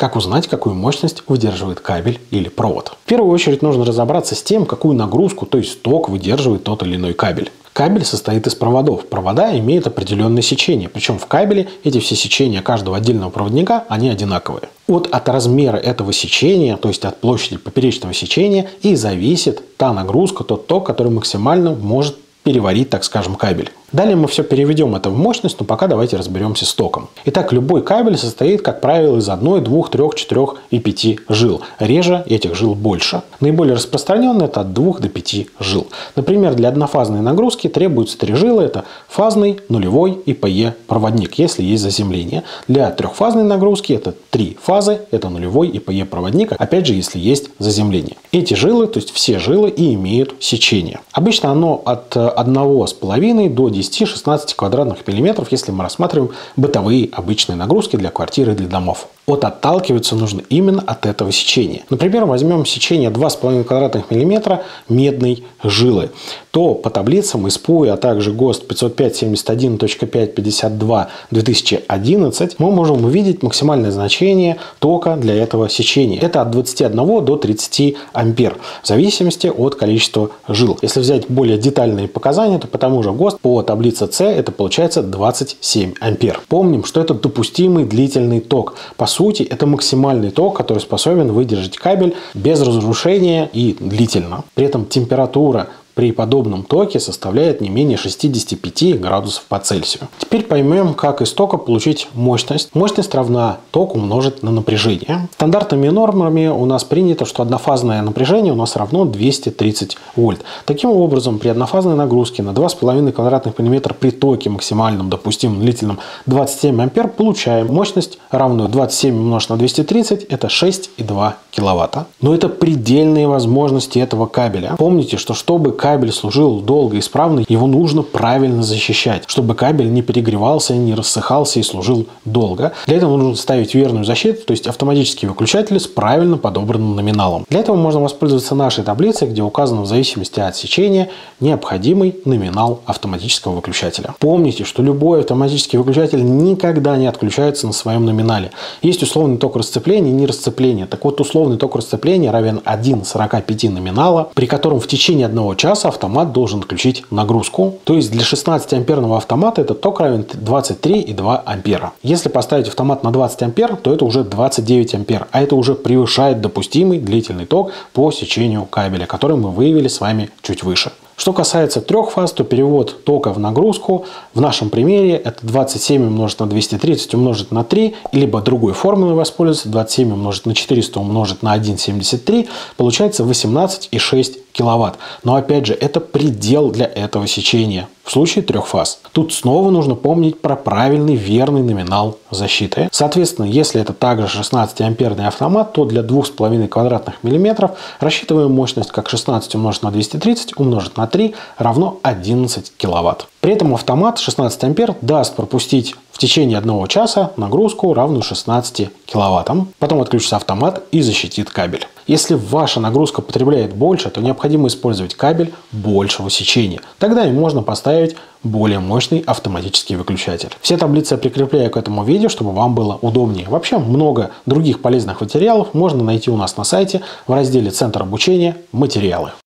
Как узнать, какую мощность выдерживает кабель или провод? В первую очередь нужно разобраться с тем, какую нагрузку, то есть ток, выдерживает тот или иной кабель. Кабель состоит из проводов. Провода имеют определенное сечение. Причем в кабеле эти все сечения каждого отдельного проводника, они одинаковые. От размера этого сечения, то есть от площади поперечного сечения, и зависит та нагрузка, тот ток, который максимально может переварить, так скажем, кабель. Далее мы все переведем это в мощность, но пока давайте разберемся с током. Итак, любой кабель состоит, как правило, из 1, 2, 3, 4 и 5 жил. Реже этих жил больше. Наиболее распространенный это от 2 до 5 жил. Например, для однофазной нагрузки требуется 3 жилы. Это фазный, нулевой и ПЕ проводник, если есть заземление. Для трехфазной нагрузки это 3 фазы, это нулевой и ПЕ проводник, опять же, если есть заземление. Эти жилы, то есть все жилы, и имеют сечение. Обычно оно от 1,5 до 10-16 квадратных миллиметров, если мы рассматриваем бытовые обычные нагрузки для квартиры и для домов. Отталкиваться нужно именно от этого сечения. Например, возьмем сечение 2,5 квадратных миллиметра медной жилы. То по таблицам ИСПУ, а также ГОСТ 505.71.552/2011 мы можем увидеть максимальное значение тока для этого сечения. Это от 21 до 30 ампер, в зависимости от количества жил. Если взять более детальные показания, то по тому же ГОСТ по таблице С это получается 27 ампер. Помним, что это допустимый длительный ток. По сути, это максимальный ток, который способен выдержать кабель без разрушения и длительно. При этом температура при подобном токе составляет не менее 65 градусов по Цельсию. Теперь поймем, как из тока получить мощность. Мощность равна ток умножить на напряжение. Стандартными нормами у нас принято, что однофазное напряжение у нас равно 230 вольт. Таким образом, при однофазной нагрузке на 2,5 квадратных миллиметра при токе максимальном допустимом длительном 27 ампер получаем мощность, равную 27 умножить на 230, это 6,2 киловатта. Но это предельные возможности этого кабеля. Помните, что чтобы кабель служил долго и исправно, его нужно правильно защищать, чтобы кабель не перегревался, не рассыхался и служил долго. Для этого нужно ставить верную защиту, то есть автоматические выключатели с правильно подобранным номиналом. Для этого можно воспользоваться нашей таблицей, где указано в зависимости от сечения необходимый номинал автоматического выключателя. Помните, что любой автоматический выключатель никогда не отключается на своем номинале. Есть условный ток расцепления и нерасцепления. Так вот, условный ток расцепления равен 1,45 номинала, при котором в течение 1 часа автомат должен отключить нагрузку. То есть для 16-амперного автомата этот ток равен 23,2 ампера. Если поставить автомат на 20 ампер, то это уже 29 ампер. А это уже превышает допустимый длительный ток по сечению кабеля, который мы выявили с вами чуть выше. Что касается трех фаз, то перевод тока в нагрузку в нашем примере это 27 умножить на 230 умножить на 3, либо другой формулой воспользоваться, 27 умножить на 400 умножить на 1,73, получается 18,6 киловатт. Но опять же, это предел для этого сечения в случае трех фаз. Тут снова нужно помнить про правильный верный номинал защиты. Соответственно, если это также 16-амперный автомат, то для 2,5 квадратных миллиметров рассчитываем мощность как 16 умножить на 230 умножить на 3 равно 11 киловатт. При этом автомат 16 ампер даст пропустить в течение 1 часа нагрузку, равную 16 киловаттам. Потом отключится автомат и защитит кабель. Если ваша нагрузка потребляет больше, то необходимо использовать кабель большего сечения. Тогда и можно поставить более мощный автоматический выключатель. Все таблицы я прикрепляю к этому видео, чтобы вам было удобнее. Вообще много других полезных материалов можно найти у нас на сайте в разделе «Центр обучения. Материалы».